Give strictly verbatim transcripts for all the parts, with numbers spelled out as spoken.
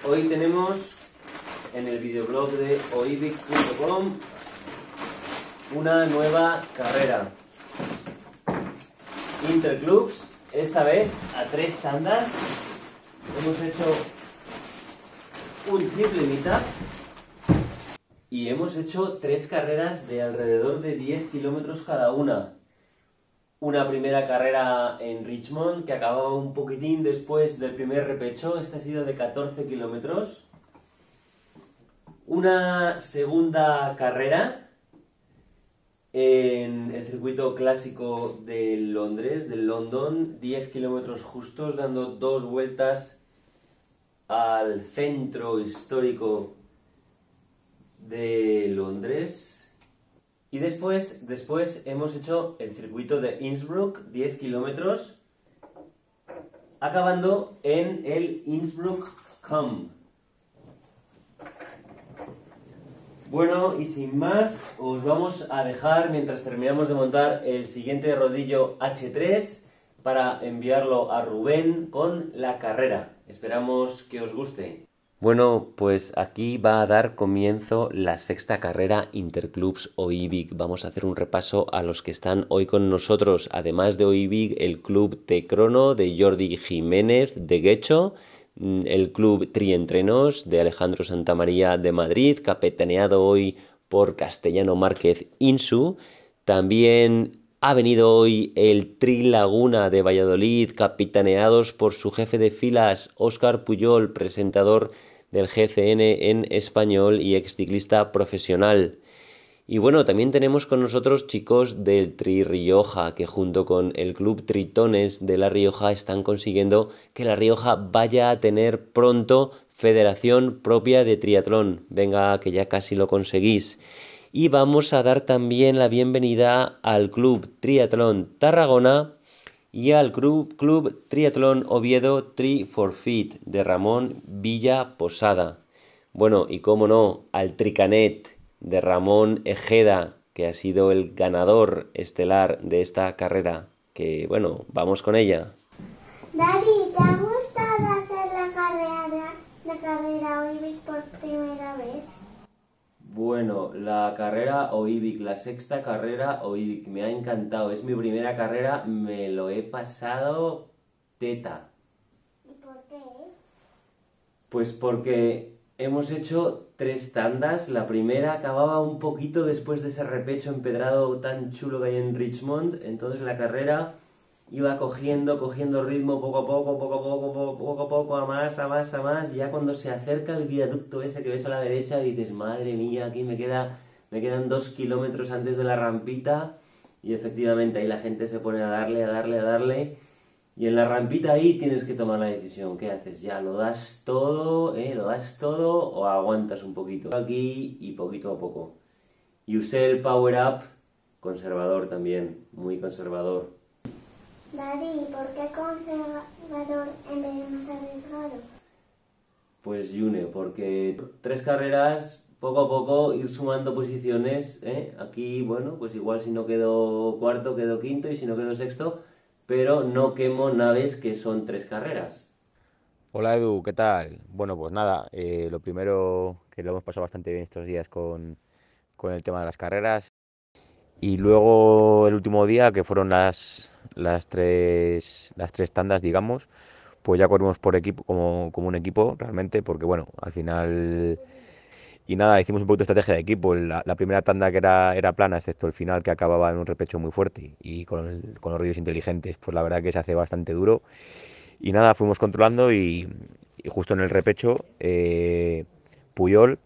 hoy tenemos en el videoblog de oibic punto com una nueva carrera. Interclubs, esta vez a tres tandas. Hemos hecho un triple meetup y hemos hecho tres carreras de alrededor de diez kilómetros cada una. Una primera carrera en Richmond que acababa un poquitín después del primer repecho, esta ha sido de catorce kilómetros. Una segunda carrera en el circuito clásico de Londres, de London, diez kilómetros justos, dando dos vueltas al centro histórico de Londres. Y después, después hemos hecho el circuito de Innsbruck, diez kilómetros, acabando en el Innsbruck Com. Bueno, y sin más, os vamos a dejar, mientras terminamos de montar el siguiente rodillo hache tres, para enviarlo a Rubén con la carrera. Esperamos que os guste. Bueno, pues aquí va a dar comienzo la sexta carrera Interclubs Oibic. Vamos a hacer un repaso a los que están hoy con nosotros. Además de Oibic, el Club T-Crono de Jordi Jiménez de Guecho, el Club Trientrenos de Alejandro Santamaría de Madrid, capitaneado hoy por Castellano Márquez Insu. También ha venido hoy el Tri Laguna de Valladolid, capitaneados por su jefe de filas, Óscar Puyol, presentador del G C N en español y exciclista profesional. Y bueno, también tenemos con nosotros chicos del Tri Rioja, que junto con el Club Tritones de La Rioja están consiguiendo que La Rioja vaya a tener pronto federación propia de triatlón. Venga, que ya casi lo conseguís. Y vamos a dar también la bienvenida al Club Triatlón Tarragona y al Club, Club Triatlón Oviedo Tri for Fit de Ramón Villa Posada. Bueno, y cómo no, al Tricanet de Ramón Ejeda, que ha sido el ganador estelar de esta carrera. Que bueno, vamos con ella. Daddy, ¿te ha gustado hacer la carrera, la carrera Oibic por primera vez? Bueno, la carrera Oibic, la sexta carrera Oibic, me ha encantado. Es mi primera carrera, me lo he pasado teta. ¿Y por qué? Pues porque hemos hecho tres tandas. La primera acababa un poquito después de ese repecho empedrado tan chulo que hay en Richmond. Entonces la carrera iba cogiendo, cogiendo ritmo poco a poco, poco a poco, poco, poco a poco, a más, a más, a más. Y ya cuando se acerca el viaducto ese que ves a la derecha, dices, madre mía, aquí me queda, me quedan dos kilómetros antes de la rampita. Y efectivamente ahí la gente se pone a darle, a darle, a darle. Y en la rampita ahí tienes que tomar la decisión. ¿Qué haces? ¿Ya lo das todo, eh? ¿Lo das todo o aguantas un poquito? Aquí y poquito a poco. Y usé el Power Up conservador también, muy conservador. Daddy, ¿por qué conservador en vez de más arriesgado? Pues Yune, porque tres carreras, poco a poco, ir sumando posiciones, ¿eh? Aquí, bueno, pues igual si no quedo cuarto, quedo quinto, y si no quedo sexto, pero no quemo naves que son tres carreras. Hola Edu, ¿qué tal? Bueno, pues nada, eh, lo primero que lo hemos pasado bastante bien estos días con, con el tema de las carreras. Y luego el último día, que fueron las, las tres, las tres tandas, digamos, pues ya corrimos por equipo, como, como un equipo realmente, porque bueno, al final. Y nada, hicimos un poquito de estrategia de equipo. La, la primera tanda que era, era plana, excepto el final que acababa en un repecho muy fuerte y con, el- con los ruidos inteligentes, pues la verdad que se hace bastante duro. Y nada, fuimos controlando y, y justo en el repecho, eh, Puyol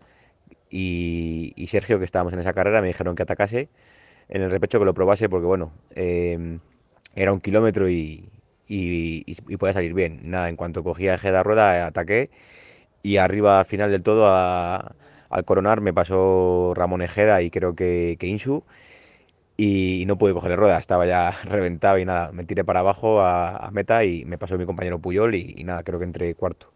y, y Sergio, que estábamos en esa carrera, me dijeron que atacase en el repecho, que lo probase, porque bueno, eh, era un kilómetro y, y, y- y podía salir bien. Nada, en cuanto cogía eje de la rueda, ataqué y arriba al final del todo, a- al coronar, me pasó Ramón Ejeda y creo que, que Insu. Y no pude cogerle rueda, estaba ya reventado y nada, me tiré para abajo a, a meta y me pasó mi compañero Puyol y, y nada, creo que entré cuarto.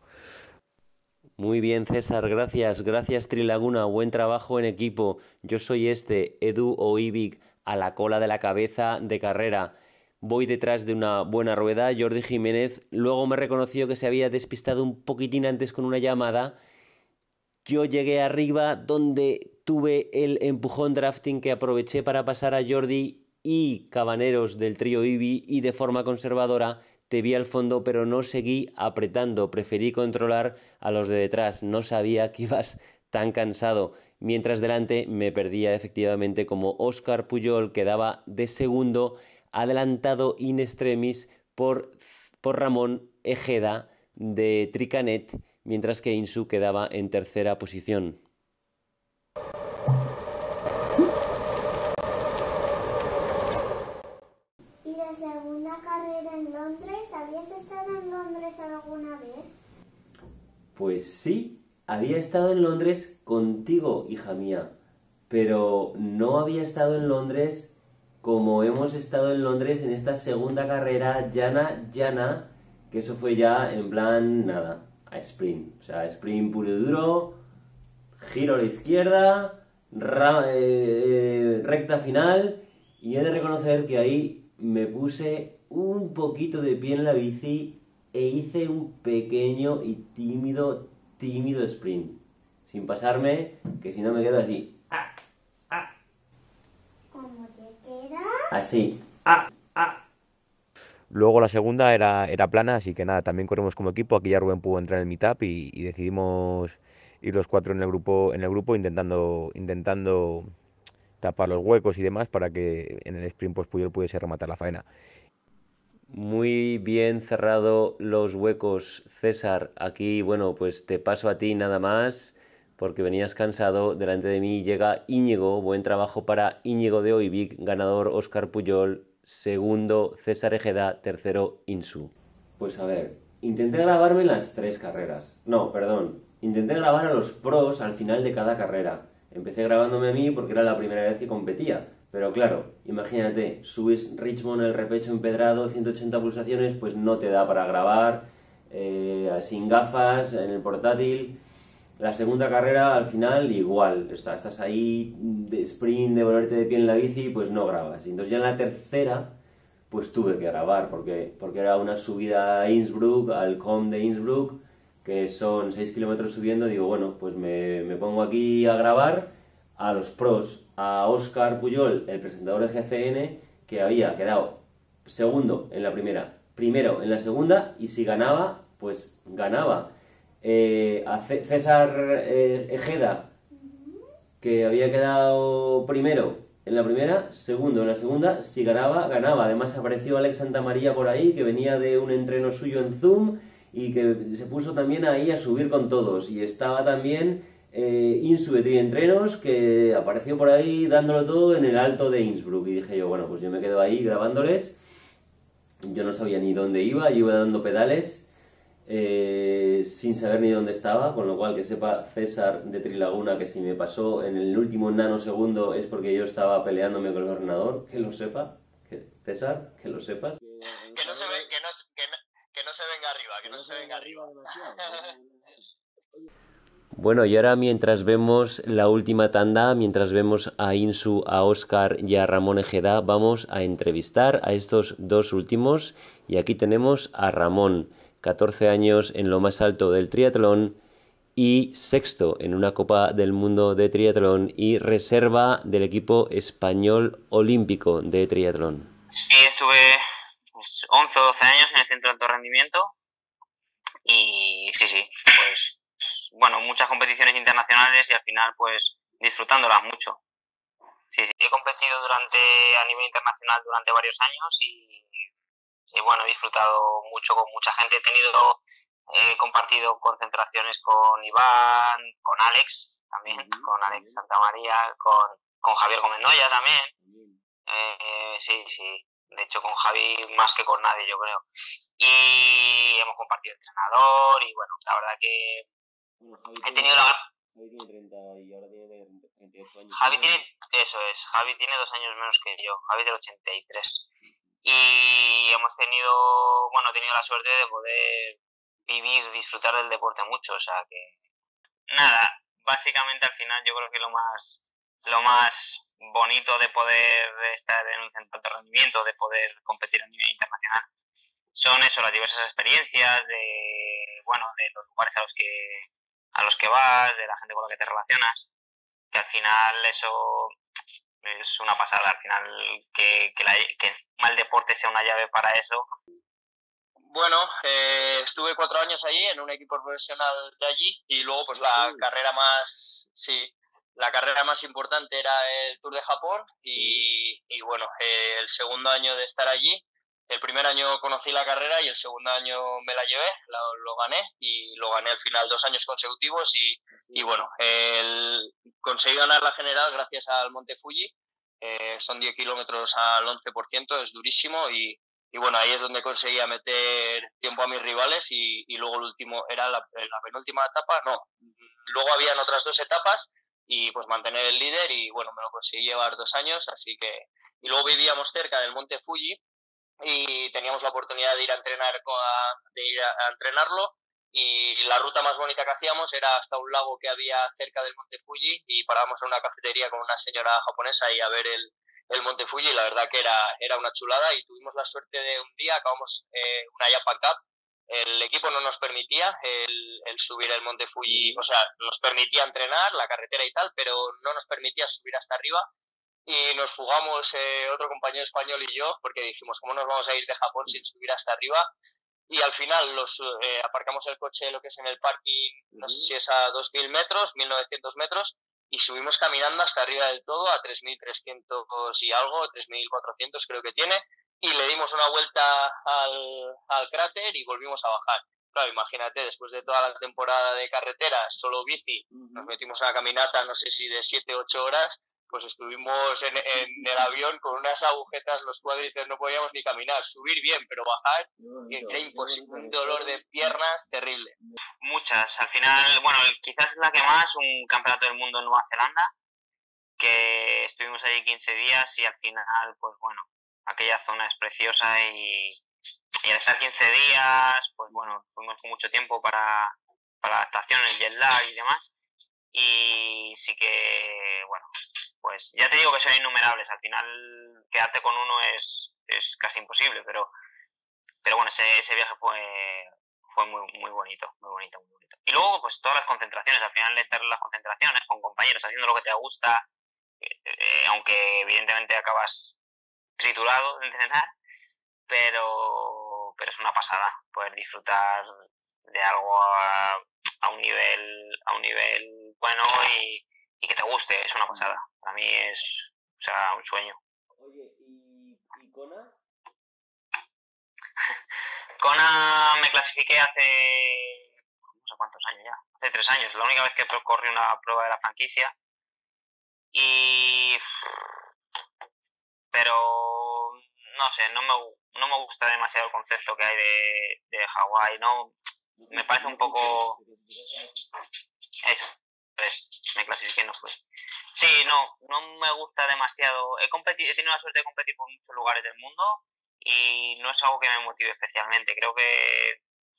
Muy bien, César, gracias. Gracias, Trilaguna. Buen trabajo en equipo. Yo soy este, Edu Oibic, a la cola de la cabeza de carrera. voy detrás de una buena rueda. Jordi Jiménez luego me reconoció que se había despistado un poquitín antes con una llamada. Yo llegué arriba donde tuve el empujón drafting que aproveché para pasar a Jordi y Cabaneros del trío Ibi, y de forma conservadora te vi al fondo, pero no seguí apretando, preferí controlar a los de detrás, no sabía que ibas tan cansado, mientras delante me perdía efectivamente como Óscar Pujol quedaba de segundo, adelantado in extremis por, por Ramón Ejeda de Tricanet, mientras que Insu quedaba en tercera posición. ¿Y la segunda carrera en Londres? ¿Habías estado en Londres alguna vez? Pues sí, había estado en Londres contigo, hija mía, pero no había estado en Londres como hemos estado en Londres en esta segunda carrera llana, llana, que eso fue ya en plan, nada, a sprint, o sea, sprint puro y duro, giro a la izquierda, ra- eh, recta final, y he de reconocer que ahí me puse un poquito de pie en la bici e hice un pequeño y tímido, tímido sprint, sin pasarme, que si no me quedo así, ah, ah, ¿Cómo te quedas? así, ah, ah. Luego la segunda era, era plana, así que nada, también corrimos como equipo. Aquí ya Rubén pudo entrar en el meetup y, y decidimos ir los cuatro en el grupo, en el grupo intentando, intentando tapar los huecos y demás para que en el sprint pues Puyol pudiese rematar la faena. Muy bien cerrado los huecos, César. Aquí, bueno, pues te paso a ti nada más, porque venías cansado. Delante de mí llega Íñigo. Buen trabajo para Íñigo de Oivic, ganador Óscar Pujol, segundo César Ejeda, tercero Insu. Pues a ver, intenté grabarme las tres carreras. No, perdón. Intenté grabar a los pros al final de cada carrera. Empecé grabándome a mí porque era la primera vez que competía. Pero claro, imagínate, subes Richmond el repecho empedrado, ciento ochenta pulsaciones, pues no te da para grabar, eh, sin gafas, en el portátil. La segunda carrera, al final, igual, estás, estás ahí de sprint, de ponerte de pie en la bici, pues no grabas. Y entonces ya en la tercera, pues tuve que grabar, porque, porque era una subida a Innsbruck, al C O M de Innsbruck, que son seis kilómetros subiendo. Digo, bueno, pues me, me pongo aquí a grabar a los pros, a Óscar Pujol, el presentador de G C N, que había quedado segundo en la primera, primero en la segunda, y si ganaba, pues ganaba. Eh, a C César eh, Ejeda, que había quedado primero en la primera, segundo en la segunda, si ganaba, ganaba. Además apareció Alex Santamaría por ahí, que venía de un entreno suyo en Zoom y que se puso también ahí a subir con todos. Y estaba también eh, Insu de Trientrenos, que apareció por ahí dándolo todo en el Alto de Innsbruck. Y dije yo, bueno, pues yo me quedo ahí grabándoles. Yo no sabía ni dónde iba, yo iba dando pedales. Eh, sin saber ni dónde estaba, con lo cual que sepa César de Trilaguna que si me pasó en el último nanosegundo es porque yo estaba peleándome con el ordenador, que lo sepa, que, César, que lo sepas. Que no se ve, que no, que no, que no se venga arriba, que no se venga arriba demasiado. Bueno, y ahora mientras vemos la última tanda, mientras vemos a Insu, a Óscar y a Ramón Ejeda, vamos a entrevistar a estos dos últimos. Y aquí tenemos a Ramón, catorce años en lo más alto del triatlón y sexto en una Copa del Mundo de triatlón y reserva del equipo español olímpico de triatlón. Sí, estuve pues, once o doce años en el centro de alto rendimiento y sí, sí, pues bueno, muchas competiciones internacionales y al final pues disfrutándolas mucho. Sí, sí, he competido durante a nivel internacional durante varios años y Y bueno, he disfrutado mucho con mucha gente. He tenido, he compartido concentraciones con Iván, con Alex también, uh-huh. con Alex Santamaría, con, con Javier Gómez Noya también. Uh-huh. Eh, sí, sí. De hecho, con Javi más que con nadie, yo creo. Y hemos compartido entrenador y bueno, la verdad que bueno, he tenido la... Javi tiene treinta y ahora tiene treinta y ocho años. Javi tiene, eso es, Javi tiene dos años menos que yo. Javi del ochenta y tres. Y hemos tenido, bueno, he tenido la suerte de poder vivir, disfrutar del deporte mucho, o sea que nada, básicamente al final yo creo que lo más, lo más bonito de poder estar en un centro de alto rendimiento, de poder competir a nivel internacional, son eso, las diversas experiencias, de bueno, de los lugares a los que a los que vas, de la gente con la que te relacionas, que al final eso es una pasada, al final que, que, la, que el deporte sea una llave para eso. Bueno, eh, estuve cuatro años allí en un equipo profesional de allí y luego pues la sí. carrera más, sí, la carrera más importante era el Tour de Japón y, y bueno, eh, el segundo año de estar allí, el primer año conocí la carrera y el segundo año me la llevé, lo, lo gané y lo gané al final dos años consecutivos y, y bueno, el, conseguí ganar la general gracias al Monte Fuji, eh, son diez kilómetros al once por ciento, es durísimo y Y bueno, ahí es donde conseguía meter tiempo a mis rivales y, y luego el último era la, la penúltima etapa, no, luego habían otras dos etapas y pues mantener el líder y bueno, me lo conseguí llevar dos años, así que... Y luego vivíamos cerca del Monte Fuji y teníamos la oportunidad de ir a entrenar, de ir a, a entrenarlo y la ruta más bonita que hacíamos era hasta un lago que había cerca del Monte Fuji y parábamos en una cafetería con una señora japonesa y a ver el... el Monte Fuji, la verdad que era, era una chulada y tuvimos la suerte de un día, acabamos eh, una Japan Cup, el equipo no nos permitía el, el subir el Monte Fuji, o sea, nos permitía entrenar la carretera y tal, pero no nos permitía subir hasta arriba y nos fugamos eh, otro compañero español y yo, porque dijimos, ¿cómo nos vamos a ir de Japón sin subir hasta arriba? Y al final los eh, aparcamos el coche lo que es en el parking, no sé si es a dos mil metros, mil novecientos metros, y subimos caminando hasta arriba del todo a tres mil trescientos y algo, tres mil cuatrocientos creo que tiene, y le dimos una vuelta al, al cráter y volvimos a bajar. Claro, imagínate, después de toda la temporada de carretera, solo bici, uh-huh. nos metimos a una caminata, no sé si de siete u ocho horas, pues estuvimos en, en el avión con unas agujetas, los cuádriceps no podíamos ni caminar, subir bien, pero bajar bonito, era imposible, un dolor de piernas terrible. Muchas, al final, bueno, quizás la que más, un campeonato del mundo en Nueva Zelanda, que estuvimos allí quince días y al final, pues bueno, aquella zona es preciosa y, y al estar quince días, pues bueno, fuimos con mucho tiempo para, para adaptaciones, jet lag y demás. Y sí que, bueno, pues ya te digo que son innumerables, al final quedarte con uno es, es casi imposible, pero, pero bueno, ese, ese viaje fue, fue muy, muy bonito, muy bonito, muy bonito. Y luego, pues todas las concentraciones, al final estar en las concentraciones con compañeros, haciendo lo que te gusta, eh, aunque evidentemente acabas triturado de entrenar, pero, pero es una pasada poder disfrutar de algo a, a un nivel a un nivel bueno y, y que te guste, es una pasada. Para mí es, o sea, un sueño. Oye, ¿y, y Kona? Kona me clasifiqué hace no sé cuántos años ya, hace tres años, la única vez que corrí una prueba de la franquicia y pero no sé, no me, no me gusta demasiado el concepto que hay de, de Hawái, no me parece un poco eso, pues, me clasifiqué y no fui. Sí, no, no me gusta demasiado, he, competi- he tenido la suerte de competir por muchos lugares del mundo y no es algo que me motive especialmente, creo que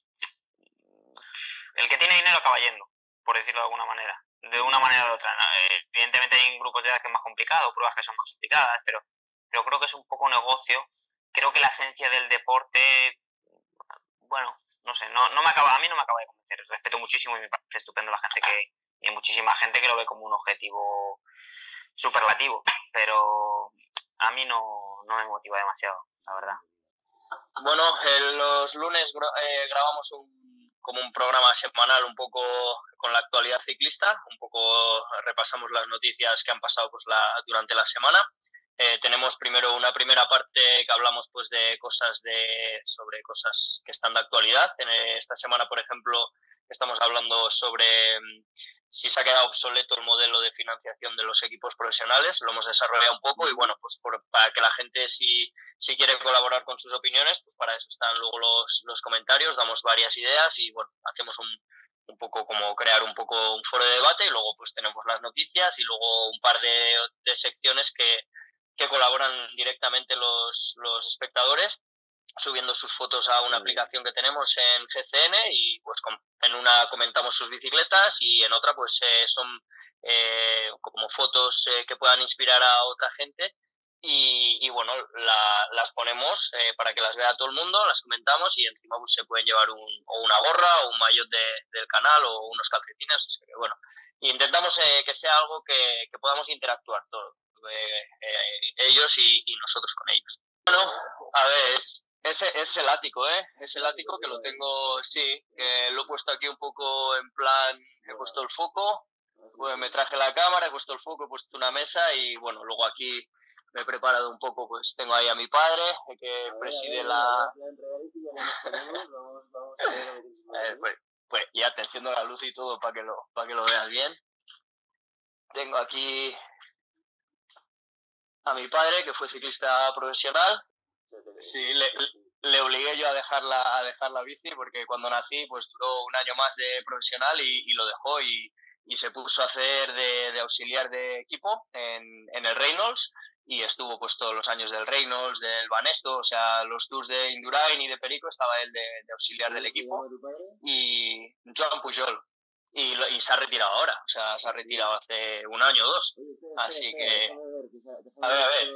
el que tiene dinero acaba yendo, por decirlo de alguna manera, de una manera o de otra, ¿no? Evidentemente hay grupos de edad que es más complicado, pruebas que son más complicadas, pero, pero creo que es un poco negocio, creo que la esencia del deporte, bueno, no sé, no, no me acaba, a mí no me acaba de convencer, respeto muchísimo y me parece estupendo la gente que, y hay muchísima gente que lo ve como un objetivo superlativo, pero a mí no, no me motiva demasiado, la verdad. Bueno, eh, los lunes eh, grabamos un, como un programa semanal un poco con la actualidad ciclista, un poco repasamos las noticias que han pasado pues, la, durante la semana. Eh, tenemos primero una primera parte que hablamos pues de cosas de sobre cosas que están de actualidad. En esta semana, por ejemplo, estamos hablando sobre si se ha quedado obsoleto el modelo de financiación de los equipos profesionales. Lo hemos desarrollado un poco y bueno, pues por, para que la gente si, si quiere colaborar con sus opiniones, pues para eso están luego los, los comentarios, damos varias ideas y bueno, hacemos un un poco como crear un poco un foro de debate y luego pues tenemos las noticias y luego un par de, de secciones que que colaboran directamente los, los espectadores subiendo sus fotos a una aplicación que tenemos en G C N y pues en una comentamos sus bicicletas y en otra pues eh, son eh, como fotos eh, que puedan inspirar a otra gente. Y, y bueno, la, las ponemos eh, para que las vea todo el mundo, las comentamos y encima pues, se pueden llevar un, o una gorra o un maillot de, del canal o unos calcetines. Así que bueno, intentamos eh, que sea algo que, que podamos interactuar todos, eh, eh, ellos y, y nosotros con ellos. Bueno, a ver, es, es, es el ático, ¿eh? Es el ático que lo tengo, sí, que lo he puesto aquí un poco en plan, he puesto el foco, pues me traje la cámara, he puesto el foco, he puesto una mesa y bueno, luego aquí me he preparado un poco, pues tengo ahí a mi padre, que preside la... Eh, pues, pues ya te enciendo la luz y todo para que lo, para que lo veas bien. Tengo aquí a mi padre, que fue ciclista profesional. Sí, le, le obligué yo a dejar la, a dejar la bici porque cuando nací pues duró un año más de profesional y, y lo dejó y, y se puso a hacer de, de auxiliar de equipo en, en el Reynolds. Y estuvo pues todos los años del Reynolds, del Banesto, o sea, los tours de Indurain y de Perico, estaba él de, de auxiliar del equipo. Y Joan Pujol. Y, lo, y se ha retirado ahora, o sea, se ha retirado hace un año o dos. Así que... A ver, a ver.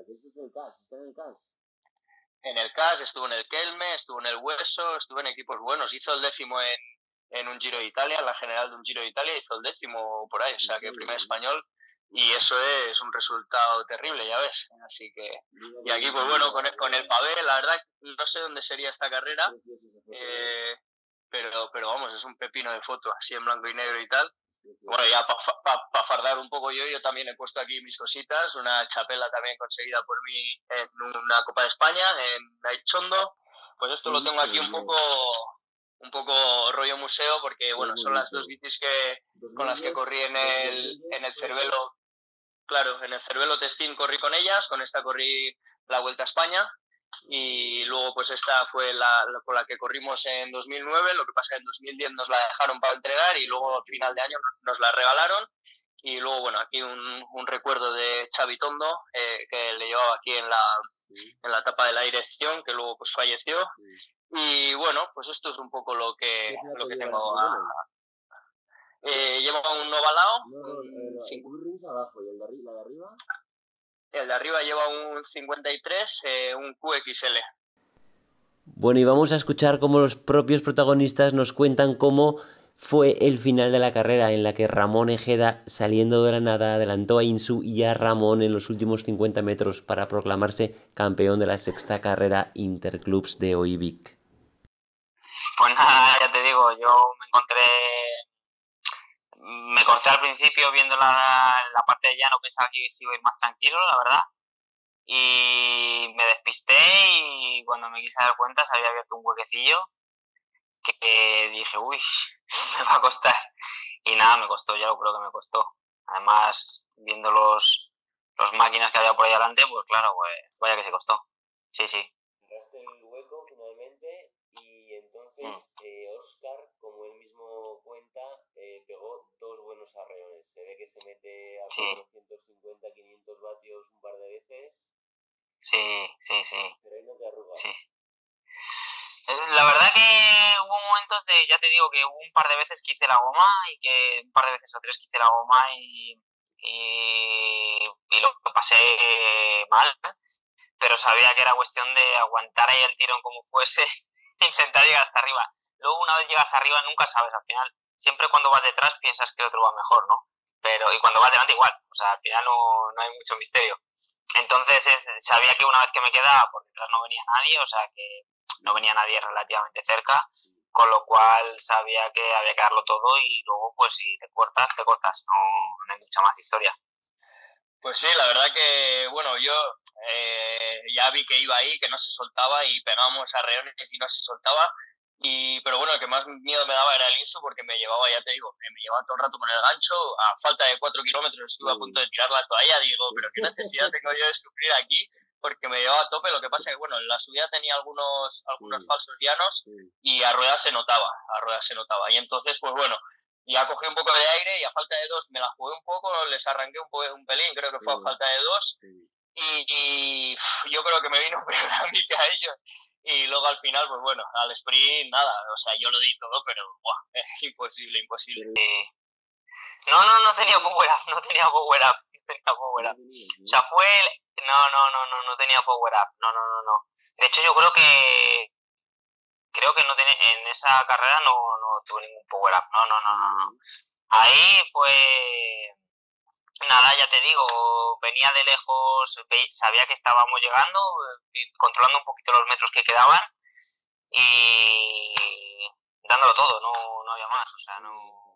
En el C A S, estuvo en el Kelme, estuvo en el Hueso, estuvo en equipos buenos. Hizo el décimo en, en un Giro de Italia, en la general de un Giro de Italia, hizo el décimo por ahí, o sea, que primer español. Y eso es un resultado terrible, ya ves. Así que... Y aquí, pues bueno, con el, con el pavé, la verdad, no sé dónde sería esta carrera, eh, pero, pero vamos, es un pepino de foto, así en blanco y negro y tal. Bueno, ya para pa, pa fardar un poco yo, yo también he puesto aquí mis cositas, una chapela también conseguida por mí en una Copa de España, en Aichondo. Pues esto lo tengo aquí un poco... un poco rollo museo, porque bueno, son las dos bicis que, con las que corrí en el, en el Cervelo. Claro, en el Cervelo Testín corrí con ellas, con esta corrí la Vuelta a España y luego pues esta fue la, la con la que corrimos en dos mil nueve, lo que pasa que en dos mil diez nos la dejaron para entregar y luego al final de año nos la regalaron y luego bueno, aquí un, un recuerdo de Xavi Tondo, eh, que le llevaba aquí en la, en la tapa de la dirección, que luego pues falleció y bueno, pues esto es un poco lo que, lo que tengo a... Eh, lleva un ovalado. No, no, el, el Burrings abajo y el de arriba, la de arriba. El de arriba lleva un cincuenta y tres, eh, un Q X L. Bueno, y vamos a escuchar cómo los propios protagonistas nos cuentan cómo fue el final de la carrera, en la que Ramón Ejeda, saliendo de la nada, adelantó a Insu y a Ramón en los últimos cincuenta metros para proclamarse campeón de la sexta carrera Interclubs de Oivic. Pues nada, ya te digo, yo me encontré... Me corté al principio viendo la, la parte de llano, pensaba que iba a ir más tranquilo, la verdad. Y me despisté y cuando me quise dar cuenta se había abierto un huequecillo que dije, uy, me va a costar. Y nada, me costó, ya lo creo que me costó. Además, viendo los, los máquinas que había por ahí adelante, pues claro, pues vaya que se costó. Sí, sí. Cerraste el hueco finalmente y entonces mm. eh, Óscar, como él mismo cuenta, eh, pegó dos buenos arreones. Se ve que se mete a sí. cuatrocientos cincuenta, quinientos vatios un par de veces. Sí, sí, sí. Pero ahí no te arrugas. Sí. La verdad que hubo momentos de, ya te digo, que hubo un par de veces que hice la goma y que un par de veces o tres que hice la goma y, y, y lo pasé mal, pero sabía que era cuestión de aguantar ahí el tirón como fuese e intentar llegar hasta arriba. Luego una vez llegas arriba nunca sabes, al final, siempre cuando vas detrás piensas que el otro va mejor, ¿no? Pero, y cuando vas delante igual, o sea, al final no, no hay mucho misterio. Entonces es, sabía que una vez que me quedaba por detrás no venía nadie, o sea que no venía nadie relativamente cerca, con lo cual sabía que había que darlo todo y luego pues si te cortas, te cortas, no, no hay mucha más historia. Pues sí, la verdad que, bueno, yo eh, ya vi que iba ahí, que no se soltaba y pegábamos arreones y no se soltaba. Y, pero bueno, el que más miedo me daba era el Insu porque me llevaba, ya te digo, me llevaba todo el rato con el gancho, a falta de cuatro kilómetros estuve a punto de tirar la toalla, digo, pero qué necesidad tengo yo de sufrir aquí porque me llevaba a tope. Lo que pasa es que, bueno, en la subida tenía algunos, algunos falsos llanos y a ruedas se notaba, a ruedas se notaba. Y entonces, pues bueno, ya cogí un poco de aire y a falta de dos me la jugué un poco, les arranqué un, po un pelín, creo que fue a falta de dos y, y uf, yo creo que me vino peor a mí que a ellos. Y luego al final, pues bueno, al sprint nada, o sea, yo lo di todo, pero ¡buah! imposible, imposible. No, no, no tenía power up, no tenía power up, no tenía power up. O sea, fue... El... No, no, no, no, no tenía power up, no, no, no, no. De hecho, yo creo que... Creo que no tenía... En esa carrera no, no tuve ningún power up, no, no, no, no, no. Ahí fue... Nada, ya te digo, venía de lejos, sabía que estábamos llegando, controlando un poquito los metros que quedaban y dándolo todo, no, no había más, o sea, no...